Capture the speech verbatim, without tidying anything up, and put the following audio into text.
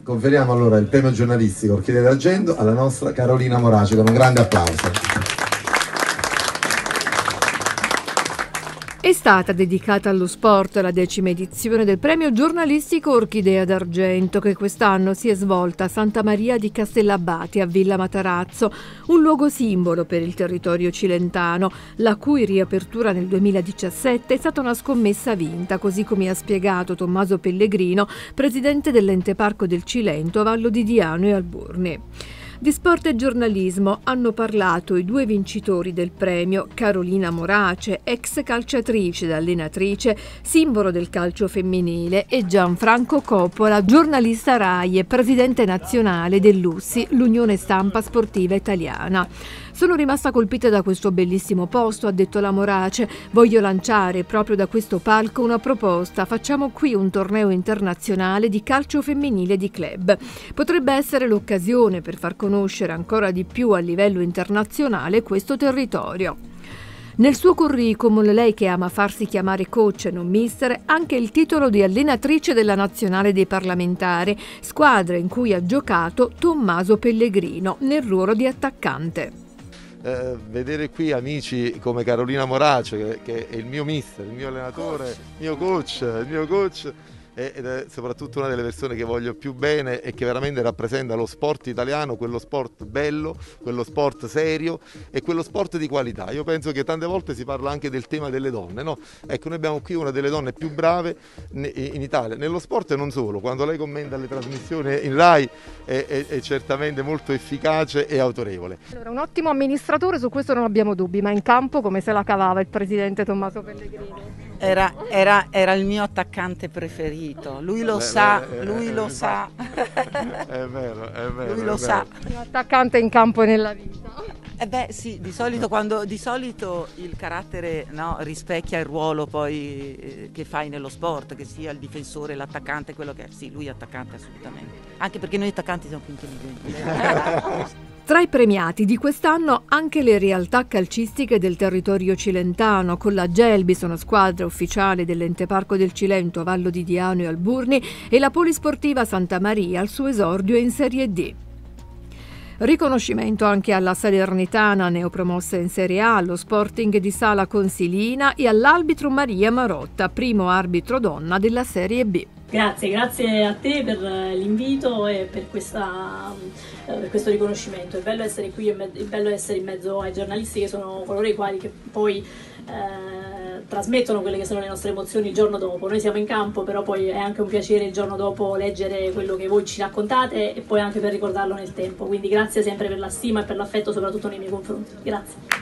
Conferiamo allora il premio giornalistico Orchidea d'Argento alla nostra Carolina Morace con un grande applauso. È stata dedicata allo sport la decima edizione del premio giornalistico Orchidea d'Argento, che quest'anno si è svolta a Santa Maria di Castellabate a Villa Matarazzo, un luogo simbolo per il territorio cilentano, la cui riapertura nel duemiladiciassette è stata una scommessa vinta, così come ha spiegato Tommaso Pellegrino, presidente dell'Ente Parco del Cilento a Vallo di Diano e Alburni. Di sport e giornalismo hanno parlato i due vincitori del premio, Carolina Morace, ex calciatrice ed allenatrice, simbolo del calcio femminile, e Gianfranco Coppola, giornalista RAI e presidente nazionale dell'U S I, l'Unione Stampa Sportiva Italiana. Sono rimasta colpita da questo bellissimo posto, ha detto la Morace. Voglio lanciare proprio da questo palco una proposta. Facciamo qui un torneo internazionale di calcio femminile di club. Potrebbe essere l'occasione per far conoscere ancora di più a livello internazionale questo territorio. Nel suo curriculum, lei che ama farsi chiamare coach e non mister, anche il titolo di allenatrice della nazionale dei parlamentari, squadra in cui ha giocato Tommaso Pellegrino nel ruolo di attaccante. Eh, vedere qui amici come Carolina Morace, che, che è il mio mister, il mio allenatore, il mio coach, il mio coach, ed è soprattutto una delle persone che voglio più bene e che veramente rappresenta lo sport italiano, quello sport bello, quello sport serio e quello sport di qualità. Io penso che tante volte si parla anche del tema delle donne, no? Ecco, noi abbiamo qui una delle donne più brave in Italia, nello sport e non solo. Quando lei commenta le trasmissioni in RAI è, è, è certamente molto efficace e autorevole. Allora, un ottimo amministratore, su questo non abbiamo dubbi, ma in campo come se la cavava il presidente Tommaso Pellegrino? Era, era, era il mio attaccante preferito, lui lo sa, lui lo sa. È vero, è vero. Lui lo sa. Un attaccante in campo e nella vita. Eh beh sì, di solito, quando, di solito il carattere, no, rispecchia il ruolo poi eh, che fai nello sport, che sia il difensore, l'attaccante, quello che è. Sì, lui è attaccante assolutamente, anche perché noi attaccanti siamo più intelligenti. Tra i premiati di quest'anno anche le realtà calcistiche del territorio cilentano, con la Gelbison, squadra ufficiale dell'Ente Parco del Cilento a Vallo di Diano e Alburni, e la Polisportiva Santa Maria al suo esordio in Serie D. Riconoscimento anche alla Salernitana, neopromossa in Serie A, allo Sporting di Sala Consilina e all'arbitro Maria Marotta, primo arbitro donna della Serie B. Grazie, grazie a te per l'invito e per, questa, per questo riconoscimento. È bello essere qui, è bello essere in mezzo ai giornalisti che sono coloro i quali che poi eh, trasmettono quelle che sono le nostre emozioni il giorno dopo. Noi siamo in campo, però poi è anche un piacere il giorno dopo leggere quello che voi ci raccontate e poi anche per ricordarlo nel tempo. Quindi grazie sempre per la stima e per l'affetto, soprattutto nei miei confronti. Grazie.